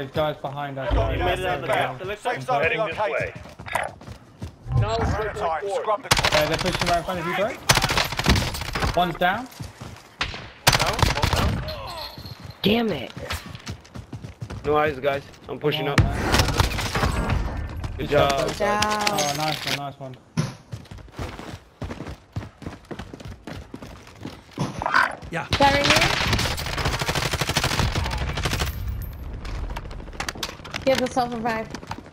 There's guys behind us. You made it on the left side. Safe zone relocated. No, Grab time. Scrub the They're pushing right in front of you, bro. One's down. Down. Damn it. No eyes, guys. I'm pushing Come up. on, man. Good job. Good job. Oh, nice one, nice one. Yeah. Got right here? Give the self-revive.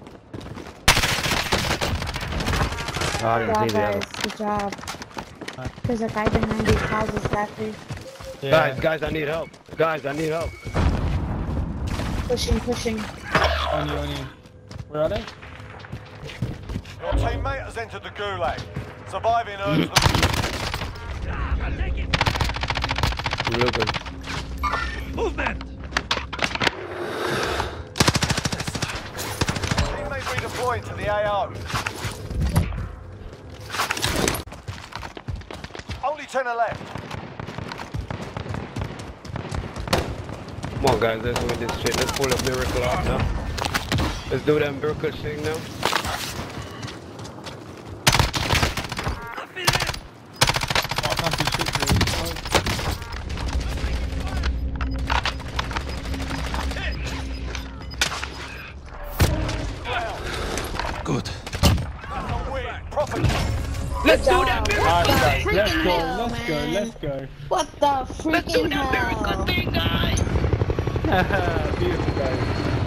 Oh, I Good didn't job, see the other. guys. Good job. There's a guy behind these houses back there. Yeah. Guys, I need help. Guys, I need help. Pushing. On you. Where are they? Your teammate has entered the gulag. Surviving earns them. I'm looking. Movement! Teammate redeploying to the AO. Only 10 are left. Come on, guys, let's win this shit. Let's pull a miracle out now. Let's do that miracle thing now. Oh, I can't see shit, bro. Good. Profit. Let's do that miracle Nice, thing! guys. hell, Let's go. What the freaking Let's do that miracle hell? thing, guys! Beautiful, guys.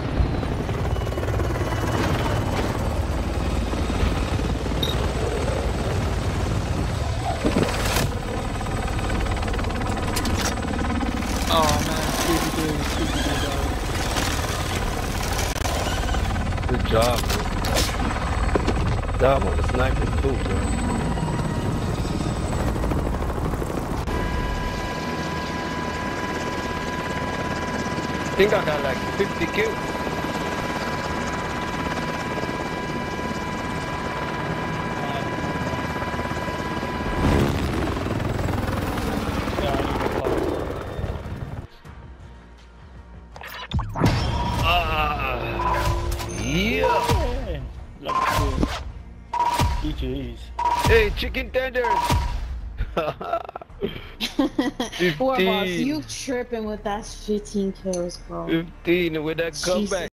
Oh man, Scooby-Doo, guys. Good job, man. Good job on the sniper too, bro. I think I got like 50 kills. Yeah. GG's. Hey, chicken tenders. 4 boss, you tripping with that 15 kills, bro. 15 with that comeback.